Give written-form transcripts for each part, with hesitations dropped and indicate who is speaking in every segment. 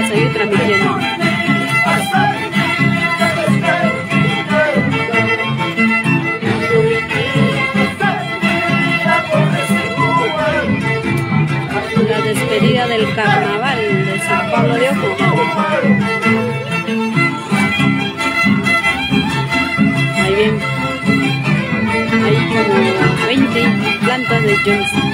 Speaker 1: a seguir transmitiendo. La despedida del carnaval de San Pablo de Ojo. Ahí bien, hay como 20 plantas de Johnson.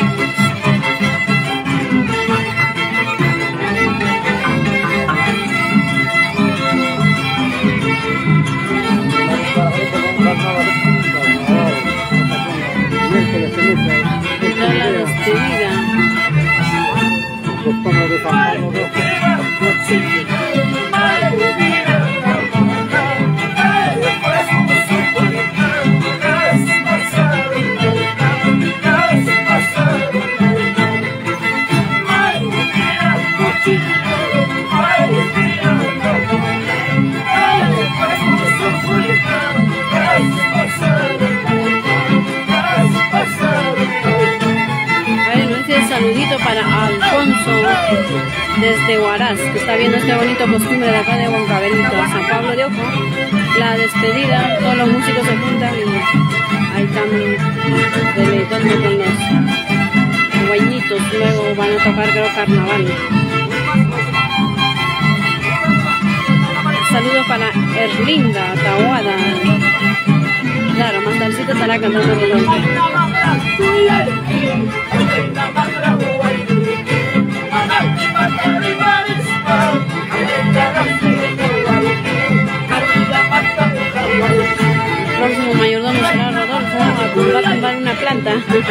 Speaker 1: Está la despedida. Saludito para Alfonso desde Huaraz, que está viendo este bonito costumbre de acá de Huancavelica, San Pablo de Ojo. La despedida, todos los músicos se juntan y ahí están deleitando con los guañitos. Luego van a tocar, creo, carnaval. Saludos para Erlinda Tahuada. Claro, más tardecito estará cantando el golpe. El próximo mayordomo será Rodolfo, va a tumbar una planta.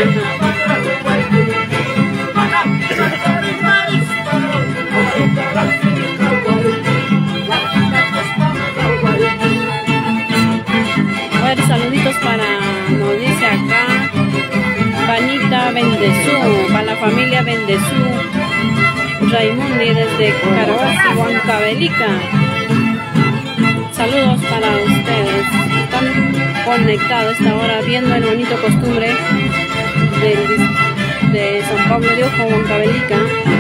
Speaker 1: A ver, saluditos para, nos dice acá, Vanita Bendezú, para la familia Bendezú, Raimundi desde Caraguasi, Huancavelica. Saludos para ustedes. Están conectados a esta hora viendo el bonito costumbre de San Pablo de Ojo, Huancavelica.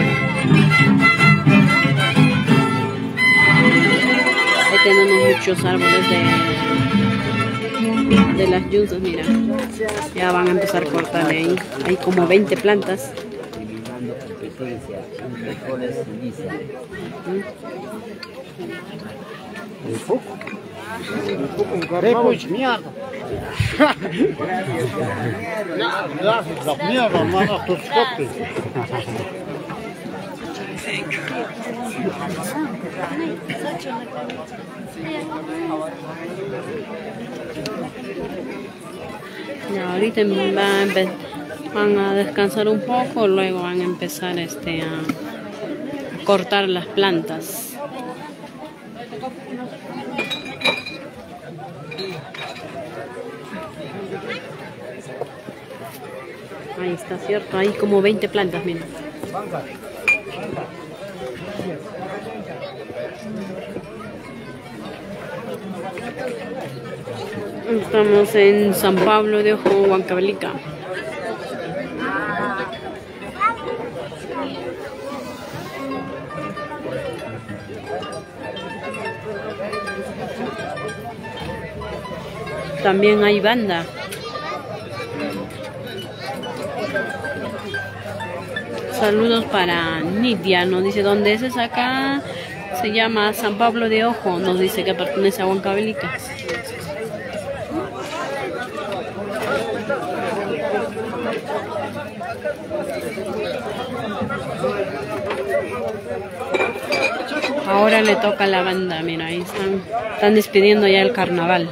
Speaker 1: Ahí tenemos muchos árboles de las yunzas, mira. Ya van a empezar a cortar ahí. Hay como 20 plantas. Ya, ahorita van a descansar un poco, luego van a empezar a cortar las plantas. Ahí está, cierto, hay como 20 plantas, mira. Estamos en San Pablo de Ojo, Huancavelica. También hay banda. Saludos para Nidia, nos dice dónde es acá. Se llama San Pablo de Ojo, nos dice que pertenece a Huancavelica. Ahora le toca a la banda, mira, ahí están despidiendo ya el carnaval.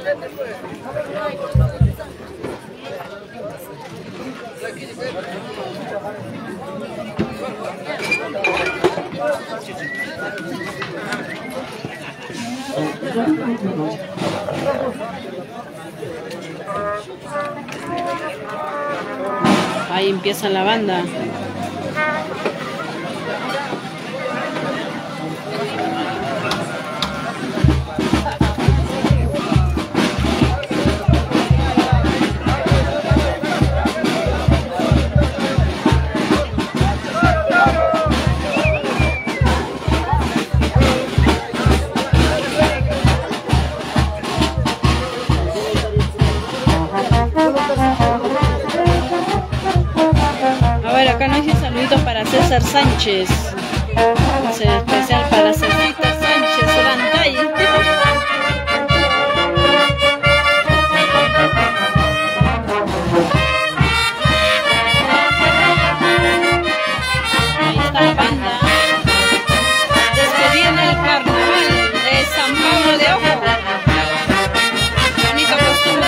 Speaker 1: Ahí empieza la banda. César Sánchez. Especial para César Sánchez Solantay. Ahí está la banda. Despedida del carnaval de San Pablo de Ojo. Bonita costumbre.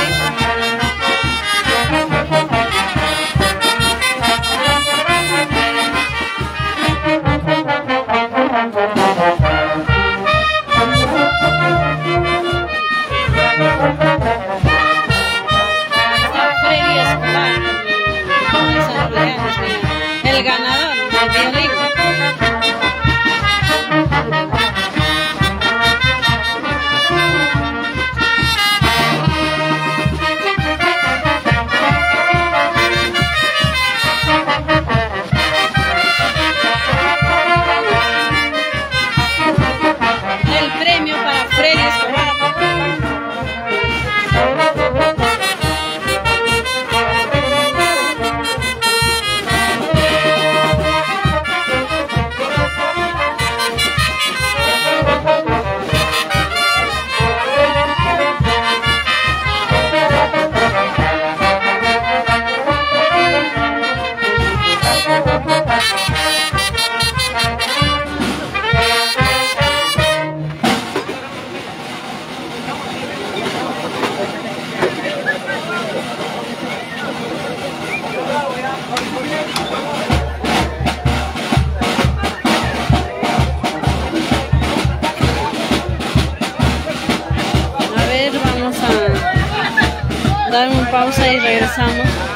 Speaker 1: El ganador del violín. El premio para Freddy Escobar. A ver, vamos a dar una pausa y regresamos.